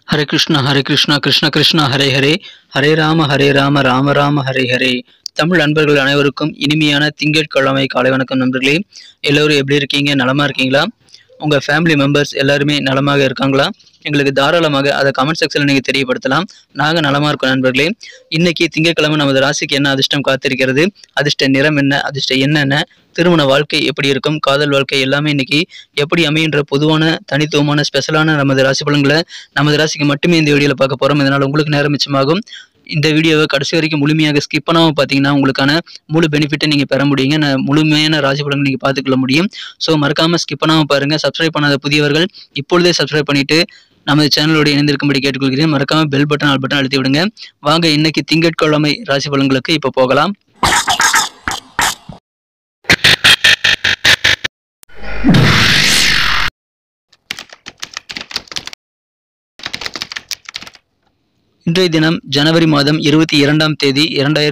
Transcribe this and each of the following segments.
ஹரே கிருஷ்ணா கிருஷ்ண கிருஷ்ணா ஹரே ஹரே ஹரே ராம ராம ராம ஹரே ஹரே. தமிழ் நண்பர்கள் அனைவருக்கும் இனிமையான திங்கட்கிழமை காலை வணக்கம் நண்பர்களே. எல்லோரும் எப்படி இருக்கீங்க? நலமா இருக்கீங்களா? உங்கள் ஃபேமிலி மெம்பர்ஸ் எல்லாருமே நலமாக இருக்காங்களா? எங்களுக்கு தாராளமாக அதை கமெண்ட் செக்ஷனில் நீங்கள் தெரியப்படுத்தலாம். நாங்கள் நலமாக இருக்கோம் நண்பர்களே. இன்னைக்கு திங்கட்கிழமை நமது ராசிக்கு என்ன அதிர்ஷ்டம் காத்திருக்கிறது, அதிர்ஷ்ட நிறம் என்ன, அதிர்ஷ்ட என்னென்ன, திருமண வாழ்க்கை எப்படி இருக்கும், காதல் வாழ்க்கை எல்லாமே இன்னைக்கு எப்படி அமைகின்ற பொதுவான தனித்துவமான ஸ்பெஷலான நமது ராசி பலன்களை நமது ராசிக்கு மட்டுமே இந்த வீடியோவில் பார்க்க போகிறோம். இதனால் உங்களுக்கு நேரம் மிச்சமாகும். இந்த வீடியோவை கடைசி வரைக்கும் முழுமையாக ஸ்கிப் பண்ணாமல் பார்த்தீங்கன்னா உங்களுக்கான முழு பெனிஃபிட்டை நீங்கள் பெற முடியுங்க. முழுமையான ராசி பலன்கள் நீங்கள் பார்த்துக்கொள்ள முடியும். ஸோ மறக்காமல் ஸ்கிப் பண்ணாமல் பாருங்கள். சப்ஸ்கிரைப் பண்ணாத புதியவர்கள் இப்பொழுதே சப்ஸ்கிரைப் பண்ணிவிட்டு நமது சேனலோட இணைந்திருக்கும்படி கேட்டுக்கொள்கிறேன். மறக்காமல் பெல் பட்டன் ஆல் பட்டன் அழுத்தி விடுங்க. வாங்க இன்னைக்கு திங்கட்கிழமை ராசி பலன்களுக்கு இப்போ போகலாம். இன்றைய தினம் ஜனவரி மாதம் 22ஆம் தேதி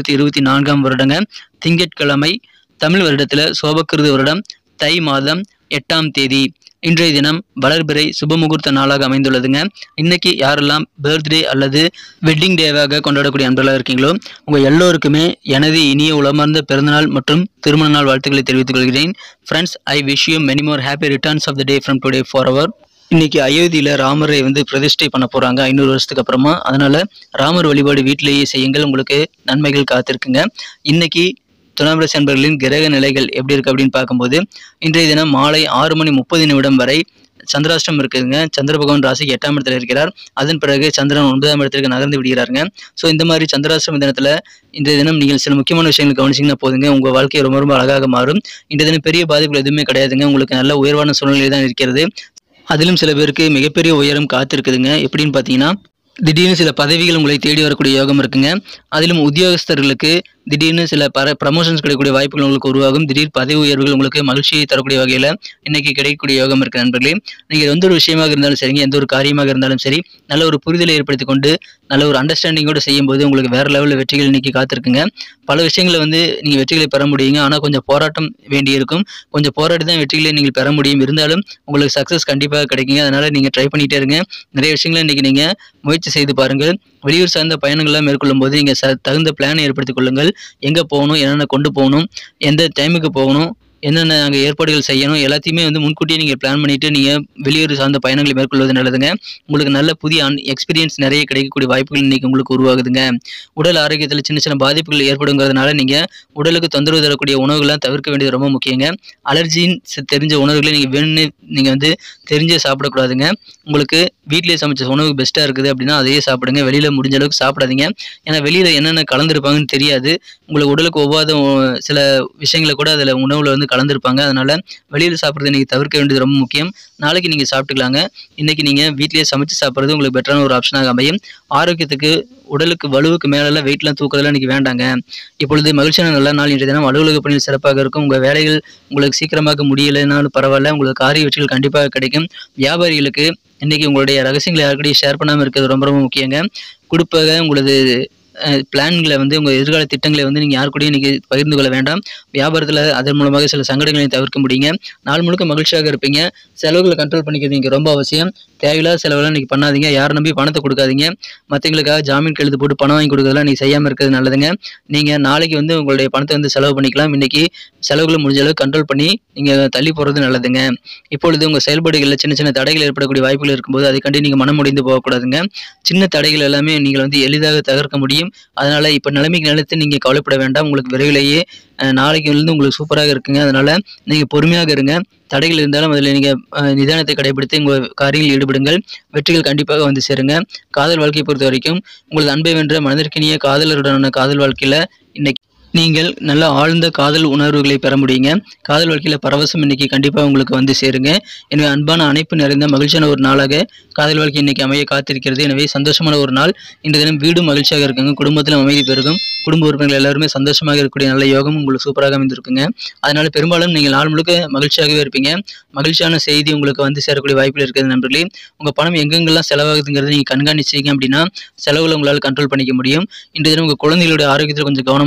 2024 வருடங்க, திங்கட்கிழமை, தமிழ் வருடத்தில் சோபக்கிருது வருடம் தை மாதம் 8ஆம் தேதி. இன்றைய தினம் வளர்பிறை சுபமுகூர்த்த நாளாக அமைந்துள்ளதுங்க. இன்னைக்கு யாரெல்லாம் பர்த்டே அல்லது வெட்டிங் டேவாக கொண்டாடக்கூடிய அன்பர்களாக இருக்கீங்களோ உங்கள் எல்லோருக்குமே எனது இனிய உளமார்ந்த பிறந்தநாள் மற்றும் திருமண நாள் வாழ்த்துக்களை தெரிவித்துக் கொள்கிறேன். Friends, I wish you many more happy returns of the day from today forever. இன்னைக்கு அயோத்தியில் ராமரை பிரதிஷ்டை பண்ண போகிறாங்க 500 வருஷத்துக்கு அப்புறமா. அதனால் ராமர் வழிபாடு வீட்டிலேயே செய்யுங்கள், உங்களுக்கு நன்மைகள் காத்திருக்குங்க. இன்னைக்கு துலாம் ராசி அன்பர்களின் கிரக நிலைகள் எப்படி இருக்குது அப்படின்னு பார்க்கும்போது, இன்றைய தினம் மாலை 6:30 வரை சந்திராஷ்டம் இருக்குதுங்க. சந்திர பகவான் ராசிக்கு 8ஆம் இடத்துல இருக்கிறார். அதன் பிறகு சந்திரன் 9ஆம் இடத்திற்கு நகர்ந்து விடுகிறாருங்க. ஸோ இந்த மாதிரி சந்திராஷ்டம தினத்தில் இன்றைய தினம் நீங்கள் சில முக்கியமான விஷயங்கள் கவனிச்சிங்கன்னா போதுங்க, உங்கள் வாழ்க்கை ரொம்ப ரொம்ப அழகாக மாறும். இன்றைய தினம் பெரிய பாதிப்புகள் எதுவுமே கிடையாதுங்க. உங்களுக்கு நல்ல உயர்வான சூழ்நிலை தான் இருக்கிறது. அதிலும் சில பேருக்கு மிகப்பெரிய உயரம் காத்திருக்குதுங்க. எப்படின்னு பார்த்தீங்கன்னா, திடீர்னு சில பதவிகள் உங்களை தேடி வரக்கூடிய யோகம் இருக்குங்க. அதிலும் உத்தியோகஸ்தர்களுக்கு திடீர்னு சில ப்ரமோஷன்ஸ் கிடைக்கக்கூடிய வாய்ப்புகள் உங்களுக்கு உருவாகும். திடீர் பதவி உயர்வுகள் உங்களுக்கு மகிழ்ச்சியை தரக்கூடிய வகையில் இன்னைக்கு கிடைக்கக்கூடிய யோகம் இருக்குது நண்பர்களே. நீங்கள் எந்த ஒரு விஷயமாக இருந்தாலும் சரிங்க, எந்த ஒரு காரியமாக இருந்தாலும் சரி, நல்ல ஒரு புரிதலை ஏற்படுத்தி கொண்டு நல்ல ஒரு அண்டர்ஸ்டாண்டிங்கோடு செய்யும்போது உங்களுக்கு வேறு லெவலில் வெற்றிகள் இன்னைக்கு காத்திருக்குங்க. பல விஷயங்களை நீங்கள் வெற்றிகளை பெற முடியுங்க. ஆனால் கொஞ்சம் போராட்டம் வேண்டியிருக்கும். கொஞ்சம் போராட்டி தான் வெற்றிகளை நீங்கள் பெற முடியும். இருந்தாலும் உங்களுக்கு சக்ஸஸ் கண்டிப்பாக கிடைக்குங்க. அதனால் நீங்கள் ட்ரை பண்ணிகிட்டே இருங்க. நிறைய விஷயங்களை இன்றைக்கி நீங்கள் முயற்சி செய்து பாருங்கள். வெளியூர் சார்ந்த பயணங்கள்லாம் மேற்கொள்ளும் போது நீங்கள் தகுந்த பிளானை ஏற்படுத்திக் கொள்ளுங்கள். எங்கே போகணும், என்னென்ன கொண்டு போகணும், எந்த டைமுக்கு போகணும், என்னென்ன அங்கே ஏற்பாடுகள் செய்யணும், எல்லாத்தையுமே முன்கூட்டியே நீங்கள் பிளான் பண்ணிவிட்டு நீங்கள் வெளியூர் சார்ந்த பயணங்களை மேற்கொள்வது நல்லதுங்க. உங்களுக்கு நல்ல புதிய எக்ஸ்பீரியன்ஸ் நிறைய கிடைக்கக்கூடிய வாய்ப்புகள் இன்றைக்கி உங்களுக்கு உருவாகுதுங்க. உடல் ஆரோக்கியத்தில் சின்ன சின்ன பாதிப்புகள் ஏற்படுங்கிறதுனால நீங்கள் உடலுக்கு தொந்தரவு தரக்கூடிய உணவுகள்லாம் தவிர்க்க வேண்டியது ரொம்ப முக்கியங்க. அலர்ஜின்னு தெரிஞ்ச உணவுகளை நீங்கள் வேணும்னு நீங்கள் தெரிஞ்சே சாப்பிடக்கூடாதுங்க. உங்களுக்கு வீட்டிலேயே சமைச்ச உணவு பெஸ்ட்டாக இருக்குது அப்படின்னா அதையே சாப்பிடுங்க. வெளியில் முடிஞ்ச அளவுக்கு சாப்பிடாதீங்க. ஏன்னா வெளியில் என்னென்ன கலந்துருப்பாங்கன்னு தெரியாது. உங்களுக்கு உடலுக்கு ஒவ்வாத சில விஷயங்களை கூட அதில் உணவில் கலந்துருப்பாங்க. அதனால் வெளியில் சாப்பிட்றது நீங்கள் தவிர்க்க வேண்டியது ரொம்ப முக்கியம். நாளைக்கு நீங்கள் சாப்பிட்டுக்கலாங்க. இன்றைக்கி நீங்கள் வீட்டிலேயே சமைச்சு சாப்பிட்றது உங்களுக்கு பெட்டரான ஒரு ஆப்ஷனாக அமையும். ஆரோக்கியத்துக்கு உடலுக்கு வலுவுக்கு மேலெல்லாம் வெயிட்லாம் தூக்கிறதுலாம் இன்றைக்கி வேண்டாங்க. இப்பொழுது மகிழ்ச்சியான நல்ல நாள். இன்றைய தினம் அலுவலக பணியில் சிறப்பாக இருக்கும். உங்கள் வேலைகள் உங்களுக்கு சீக்கிரமாக முடியலைனாலும் பரவாயில்ல, உங்களுக்கு காரிய வெற்றிகள் கண்டிப்பாக கிடைக்கும். வியாபாரிகளுக்கு இன்றைக்கி உங்களுடைய ரகசியங்களை யாருக்கிட்டையும் ஷேர் பண்ணாமல் இருக்கிறது ரொம்ப ரொம்ப முக்கியங்க. கொடுப்பக உங்களது பிளான்களை உங்கள் எதிர்கால திட்டங்களை நீங்கள் யாரு கூடயும் இன்றைக்கி பகிர்ந்து கொள்ள வேண்டாம். வியாபாரத்தில் அதன் மூலமாக சில சங்கடங்களை தவிர்க்க முடியுங்க. நாள் முழுக்க மகிழ்ச்சியாக இருப்பீங்க. செலவுகளை கண்ட்ரோல் பண்ணிக்கிறது இங்கே ரொம்ப அவசியம். தேவையில்லாத செலவெல்லாம் இன்றைக்கி பண்ணாதீங்க. யாரை நம்பி பணத்தை கொடுக்காதீங்க. மற்றவங்களுக்காக ஜாமீன் கழுத்து போட்டு பணம் வாங்கி கொடுக்குறதெல்லாம் நீங்கள் செய்யாமல் இருக்கிறது நல்லதுங்க. நீங்கள் நாளைக்கு உங்களுடைய பணத்தை செலவு பண்ணிக்கலாம். இன்றைக்கி செலவுகளை முடிஞ்ச அளவுக்கு கண்ட்ரோல் பண்ணி நீங்கள் தள்ளி போகிறது நல்லதுங்க. இப்பொழுது உங்கள் செயல்பாடுகளில் சின்ன சின்ன தடைகள் ஏற்படக்கூடிய வாய்ப்புகள் இருக்கும்போது அதை கண்டு நீங்கள் மனம் முடிந்து போகக்கூடாதுங்க. சின்ன தடைகள் எல்லாமே நீங்கள் எளிதாக தகர்க்க முடியும். அதனால் இப்போ நிலைமைக்கு நினைத்து நீங்கள் கவலைப்பட வேண்டாம். உங்களுக்கு விரைவிலேயே நாளைக்கு உங்களுக்கு சூப்பராக இருக்குங்க. அதனால் நீங்கள் பொறுமையாக இருங்க. தடைகள் இருந்தாலும் அதில் நீங்கள் நிதானத்தை கடைபிடித்து உங்கள் காரியங்களில் ஈடுபடுங்கள். வெற்றிகள் கண்டிப்பாக சேருங்க. காதல் வாழ்க்கையை பொறுத்த வரைக்கும் உங்களது அன்பை வென்ற மனதிற்கினிய காதலருடனான காதல் வாழ்க்கையில் இன்னைக்கு நீங்கள் நல்ல ஆழ்ந்த காதல் உணர்வுகளை பெற முடியுங்க. காதல் வாழ்க்கையில் பரவசம் இன்னைக்கு கண்டிப்பாக உங்களுக்கு சேருங்க. எனவே அன்பான அணைப்பு நிறைந்த மகிழ்ச்சியான ஒரு நாளாக காதல் வாழ்க்கை இன்னைக்கு அமைய காத்திருக்கிறது. எனவே சந்தோஷமான ஒரு நாள். இன்றைய தினம் வீடும் மகிழ்ச்சியாக இருக்குங்க. குடும்பத்திலும் அமைதி பெருகும். குடும்ப உறுப்பினர்கள் எல்லாருமே சந்தோஷமாக இருக்கக்கூடிய நல்ல யோகம் உங்களுக்கு சூப்பராக அமைந்திருக்குங்க. அதனால பெரும்பாலும் நீங்கள் நாள் முழுக்க மகிழ்ச்சியாகவே இருப்பீங்க. மகிழ்ச்சியான செய்தி உங்களுக்கு சேரக்கூடிய வாய்ப்பில் இருக்கிறது நண்பர்களே. உங்கள் பணம் எங்கெங்கெல்லாம் செலவாகுதுங்கிறது நீங்கள் கண்காணிச்சிங்க அப்படின்னா செலவுகளை உங்களால் கண்ட்ரோல் பண்ணிக்க முடியும். இன்றைய தினம் உங்கள் குழந்தைகளுடைய ஆரோக்கியத்தில் கொஞ்சம் கவனமாக இருக்கணுங்க.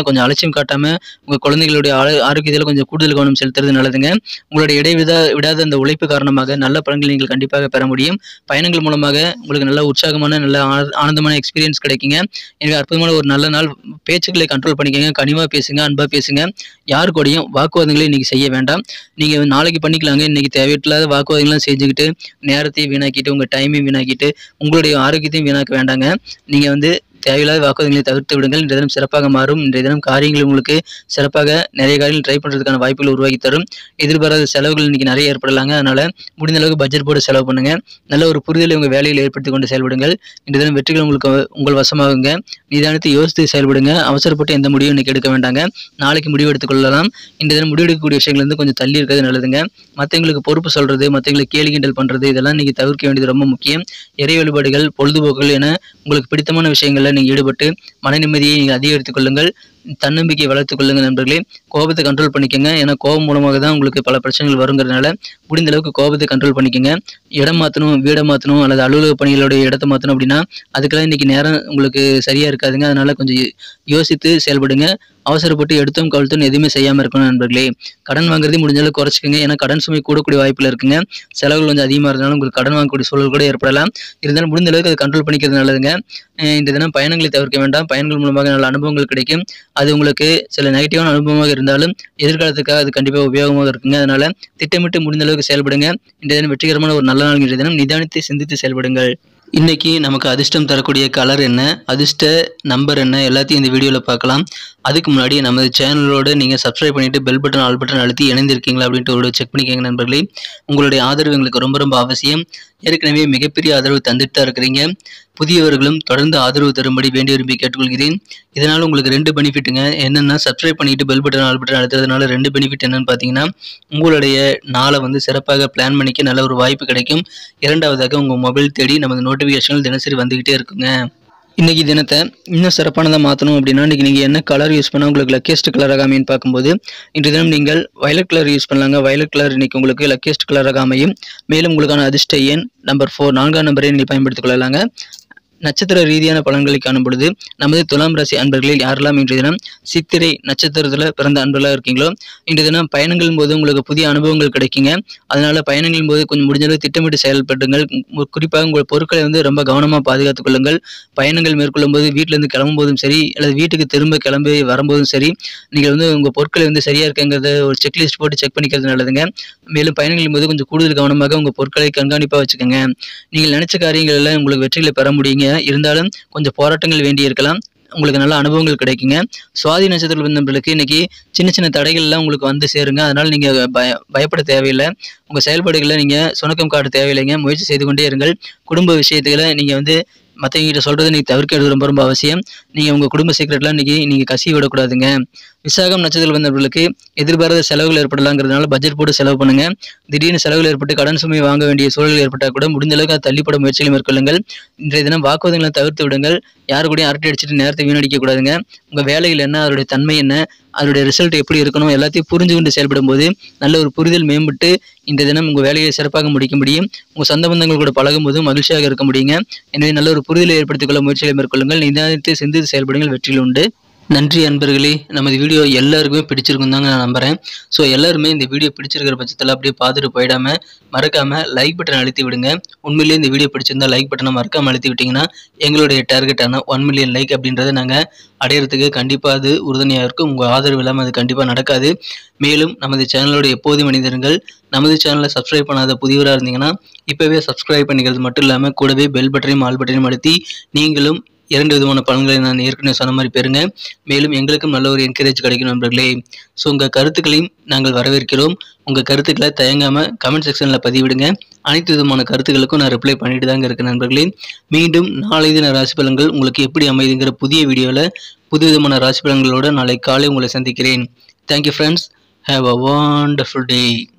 கொஞ்சம் அலட்சியம் காட்டாமல் உங்கள் குழந்தைகளுடைய ஆரோக்கியத்தில் கொஞ்சம் கூடுதல் கவனம் செலுத்துறது நல்லதுங்க. உங்களுடைய விடாத அந்த உழைப்பு காரணமாக நல்ல பலன்களை நீங்கள் கண்டிப்பாக பெற முடியும். பயணங்கள் மூலமாக உங்களுக்கு நல்ல உற்சாகமான நல்ல ஆனந்தமான எக்ஸ்பீரியன்ஸ் கிடைக்குங்க. எனவே அற்புதமான ஒரு நல்ல நாள். பேச்சுக்களை கண்ட்ரோல் பண்ணிக்கங்க, கனிவாக பேசுங்க, அன்பாக பேசுங்க. யாரு கூடயும் வாக்குவாதங்களை இன்னைக்கு செய்ய வேண்டாம். நீங்கள் நாளைக்கு பண்ணிக்கலாங்க. இன்னைக்கு தேவையில்லாத வாக்குவாதங்கள்லாம் செஞ்சுக்கிட்டு நேரத்தையும் வீணாக்கிட்டு உங்கள் டைமையும் வீணாக்கிட்டு உங்களுடைய ஆரோக்கியத்தையும் வீணாக்க வேண்டாங்க. நீங்கள் வந்து தேவையில்லாத வாக்குவாதங்களை தவிர்த்து விடுங்கள். இன்றைய தினம் சிறப்பாக மாறும். இன்றைய தினம் காரியங்கள் உங்களுக்கு சிறப்பாக நிறைய காரியங்கள் ட்ரை பண்ணுறதுக்கான வாய்ப்புகள் உருவாக்கி தரும். எதிர்பாராத செலவுகள் இன்னைக்கு நிறைய ஏற்படலாங்க. அதனால முடிந்த அளவுக்கு பட்ஜெட் போட்டு செலவு பண்ணுங்க. நல்ல ஒரு புரிதலை உங்கள் வேலையில் ஏற்படுத்தி கொண்டு செயல்படுங்கள். இன்றைய தினம் வெற்றிகள் உங்களுக்கு உங்கள் வசமாகுங்க. நிதானத்தை யோசித்து செயல்படுங்க. அவசரப்பட்டு எந்த முடிவும் இன்னைக்கு எடுக்க வேண்டாங்க. நாளைக்கு முடிவு எடுத்துக்கொள்ளலாம். இன்றைய தினம் முடிவெடுக்கக்கூடிய விஷயங்கள் வந்து கொஞ்சம் தள்ளி இருக்கிறது நல்லதுங்க. மற்றவங்களுக்கு பொறுப்பு சொல்றது, மற்றவங்களுக்கு கேலி கிண்டல் பண்றது, இதெல்லாம் நீங்க தவிர்க்க வேண்டியது ரொம்ப முக்கியம். இறை வழிபாடுகள், பொழுதுபோக்குகள் என உங்களுக்கு பிடித்தமான விஷயங்கள்ல நீங்க ஈடுபட்டு மன நிம்மதியை நீங்க அதிகரித்துக் கொள்ளுங்கள். தன்னம்பிக்கையை வளர்த்துக் கொள்ளுங்கள் நண்பர்களே. கோபத்தை கண்ட்ரோல் பண்ணிக்கங்க. ஏன்னா கோபம் மூலமாக தான் உங்களுக்கு பல பிரச்சனைகள் வருங்கிறதுனால முடிந்த அளவுக்கு கோபத்தை கண்ட்ரோல் பண்ணிக்கங்க. இடம் மாற்றணும், வீடை மாற்றணும் அல்லது அலுவலக பணிகளுடைய இடத்தை மாற்றணும் அப்படின்னா அதுக்கெல்லாம் இன்னைக்கு நேரம் உங்களுக்கு சரியா இருக்காதுங்க. அதனால கொஞ்சம் யோசித்து செயல்படுங்க. அவசரப்பட்டு எடுத்தும் கழுத்தும் எதுவுமே செய்யாமல் இருக்கணும் நண்பர்களே. கடன் வாங்குறதே முடிஞ்ச அளவுக்கு குறைச்சிக்கங்க. ஏன்னா கடன் சுமை கூடக்கூடிய வாய்ப்புல இருக்குங்க. செலவுகள் கொஞ்சம் அதிகமாக இருந்தாலும் உங்களுக்கு கடன் வாங்கக்கூடிய சூழல் கூட ஏற்படலாம். இருந்தாலும் முடிந்த அளவுக்கு அதை கண்ட்ரோல் பண்ணிக்கிறது நல்லதுங்க. இந்த தினம் பயணங்களை தவிர்க்க வேண்டாம். பயணங்கள் மூலமாக நல்ல அனுபவங்கள் கிடைக்கும். அது உங்களுக்கு சில நெகட்டிவான அனுபவமாக இருந்தாலும் எதிர்காலத்துக்காக அது கண்டிப்பாக உபயோகமாக இருக்குங்க. அதனால திட்டமிட்டு முடிந்த அளவுக்கு செயல்படுங்க. இன்றைய தினம் வெற்றிகரமான ஒரு நல்ல நாள். இன்றைய தினம் நிதானித்து சிந்தித்து செயல்படுங்கள். இன்னைக்கு நமக்கு அதிர்ஷ்டம் தரக்கூடிய கலர் என்ன, அதிர்ஷ்ட நம்பர் என்ன, எல்லாத்தையும் இந்த வீடியோவில் பார்க்கலாம். அதுக்கு முன்னாடி நமது சேனலோடு நீங்கள் சப்ஸ்கிரைப் பண்ணிட்டு பெல் பட்டன் ஆல் பட்டன் அழுத்தி இணைந்திருக்கீங்களா அப்படின்ட்டு ஒரு செக் பண்ணிக்கோங்க நண்பர்களே. உங்களுடைய ஆதரவு எங்களுக்கு ரொம்ப ரொம்ப அவசியம். ஏற்கனவே மிகப்பெரிய ஆதரவு தந்துட்டு தான் இருக்கிறீங்க. புதியவர்களும் தொடர்ந்து ஆதரவு தரும்படி வேண்டி விரும்பி கேட்டுக்கொள்கிறேன். இதனால் உங்களுக்கு 2 பெனிஃபிட்டுங்க. என்னென்னா சப்ஸ்கிரைப் பண்ணிட்டு பெல் பட்டன் ஆல் பட்டன் அழுத்துறதுனால 2 பெனிஃபிட் என்னன்னு பார்த்தீங்கன்னா உங்களுடைய நாளை வந்து சிறப்பாக பிளான் பண்ணிக்க நல்ல ஒரு வாய்ப்பு கிடைக்கும். இரண்டாவதாக உங்கள் மொபைல் தேடி நமது நோட்டிஃபிகேஷன்கள் தினசரி வந்துக்கிட்டே இருக்குங்க. இன்னைக்கு தினத்தை இன்னும் சிறப்பானதாக மாற்றணும் அப்படின்னா இன்றைக்கி நீங்கள் என்ன கலர் யூஸ் பண்ணால் உங்களுக்கு லக்கியஸ்ட் கலராக அமையும் பார்க்கும்போது இன்றைய தினம் நீங்கள் வயலட் கலர் யூஸ் பண்ணலாங்க. வயலட் கலர் இன்னைக்கு உங்களுக்கு லக்கியஸ்ட் கலராக அமையும். மேலும் உங்களுக்கான அதிர்ஷ்ட எண் நம்பர் 4 4ஆம் நம்பரை நீங்கள் பயன்படுத்திக் கொள்ளலாங்க. நட்சத்திர ரீதியான பலன்களை காணும் பொழுது நமது துலாம் ராசி அன்பர்களில் யாரெல்லாம் இன்றைய தினம் சித்திரை நட்சத்திரத்தில் பிறந்த அன்பர்களாக இருக்கீங்களோ இன்றைய தினம் பயணங்களின் போது உங்களுக்கு புதிய அனுபவங்கள் கிடைக்குங்க. அதனால பயணங்களின் போது கொஞ்சம் முடிஞ்சளவு திட்டமிட்டு செயல்படுங்கள். குறிப்பாக உங்கள் பொருட்களை வந்து ரொம்ப கவனமாக பாதுகாத்துக் கொள்ளுங்கள். பயணங்கள் மேற்கொள்ளும் போது வீட்டிலேருந்து கிளம்பும் போதும் சரி அல்லது வீட்டுக்கு திரும்ப கிளம்பி வரும்போதும் சரி நீங்கள் வந்து உங்கள் பொருட்களை வந்து சரியாக இருக்குங்கிறத ஒரு செக்லிஸ்ட் போட்டு செக் பண்ணிக்கிறது நல்லதுங்க. மேலும் பயணங்களின் போது கொஞ்சம் கூடுதல் கவனமாக உங்கள் பொருட்களை கண்காணிப்பாக வச்சுக்கோங்க. நீங்கள் நினைச்ச காரியங்களில் உங்களுக்கு வெற்றிகளை பெற முடியுங்க. இருந்தாலும் கொஞ்சம் போராட்டங்கள் வேண்டி இருக்கலாம். உங்களுக்கு நல்ல அனுபவங்கள் கிடைக்குங்க. சுவாதி நட்சத்திரத்தில் நண்பர்களுக்கு இன்னைக்கு சின்ன சின்ன தடைகள்லாம் உங்களுக்கு வந்து சேருங்க. அதனால நீங்க பயப்பட தேவையில்லை. உங்க செயல்பாடுகளை நீங்க சுணக்கம் காட்ட தேவையில்லைங்க. முயற்சி செய்து கொண்டே இருங்கள். குடும்ப விஷயத்துல நீங்க வந்து மற்றவங்கிட்ட சொல்றதை நீங்க தவிர்க்கிறது ரொம்ப ரொம்ப அவசியம். நீங்க உங்க குடும்ப சீக்கிரட்லாம் இன்னைக்கு நீங்க கசி விடக்கூடாதுங்க. விசாகம் நட்சத்திரத்தில் வந்தவர்களுக்கு எதிர்பாராத செலவுகள் ஏற்படலாங்கிறதுனால பட்ஜெட் போட்டு செலவு பண்ணுங்க. திடீர்னு செலவுகள் ஏற்பட்டு கடன் சுமை வாங்க வேண்டிய சூழல் ஏற்பட்டால் கூட முடிந்த அளவுக்கு அதை தள்ளிப்பட முயற்சிகளை மேற்கொள்ளுங்கள். இன்றைய தினம் வாக்குவாதங்களை தவிர்த்து விடுங்கள். யாரு கூடயும் அரட்டை அடிச்சுட்டு நேரத்தை வீணடிக்க கூடாதுங்க. உங்க வேலைகள் என்ன, அதோடைய தன்மை என்ன, அதோடைய ரிசல்ட் எப்படி இருக்கணும் எல்லாத்தையும் புரிஞ்சு கொண்டு செயல்படும் போது நல்ல ஒரு புரிதல் மேம்பட்டு இந்த தினம் உங்கள் வேலையை சிறப்பாக முடிக்க முடியும். உங்கள் சொந்த பந்தங்கள் கூட பழகும் போது மகிழ்ச்சியாக இருக்க முடியுங்க. எனவே நல்ல ஒரு புரிதலை ஏற்படுத்திக் கொள்ள முயற்சிகளை மேற்கொள்ளுங்கள். நிதானித்து சிந்தித்து செயல்படுங்கள். வெற்றியில் உண்டு. நன்றி அன்பர்களே. நமது வீடியோ எல்லாருக்குமே பிடிச்சிருக்கும் தாங்க நான் நம்புகிறேன். ஸோ எல்லாருமே இந்த வீடியோ பிடிச்சிருக்கிற பட்சத்தில் அப்படியே பார்த்துட்டு போயிடாமல் மறக்காமல் லைக் பட்டன் அழுத்தி விடுங்க. உண்மையிலேயே இந்த வீடியோ பிடிச்சிருந்தா லைக் பட்டனை மறக்காமல் அழுத்தி விட்டிங்கன்னா எங்களுடைய டார்கெட்டான 1 மில்லியன் லைக் அப்படின்றத நாங்கள் அடையிறதுக்கு கண்டிப்பாக அது உறுதுணையாக இருக்கும். உங்கள் ஆதரவு இல்லாமல் அது கண்டிப்பாக நடக்காது. மேலும் நமது சேனலோட எப்போதும் மனிதர்கள் நமது சேனலை சப்ஸ்கிரைப் பண்ணாத புதியவராக இருந்தீங்கன்னா இப்போவே சப்ஸ்கிரைப் பண்ணிக்கிறது மட்டும் இல்லாமல் கூடவே பெல் பட்டனையும் ஆல் பட்டனையும் அழுத்தி நீங்களும் 2 விதமான பலன்களை நான் ஏற்கனவே சொன்ன மாதிரி பெறுங்க. மேலும் எங்களுக்கும் நல்ல ஒரு என்கரேஜ் கிடைக்கும் நண்பர்களே. ஸோ உங்கள் கருத்துக்களையும் நாங்கள் வரவேற்கிறோம். உங்கள் கருத்துக்களை தயங்காமல் கமெண்ட் செக்ஷனில் பதிவிடுங்க. அனைத்து விதமான கருத்துக்களுக்கும் நான் ரிப்ளை பண்ணிட்டு தாங்க இருக்கேன் நண்பர்களே. மீண்டும் நாளை தின ராசி பலன்கள் உங்களுக்கு எப்படி அமைதுங்கிற புதிய வீடியோவில் புது விதமான ராசி பலன்களோடு நாளை காலை உங்களை சந்திக்கிறேன். Thank you friends. Have a wonderful day.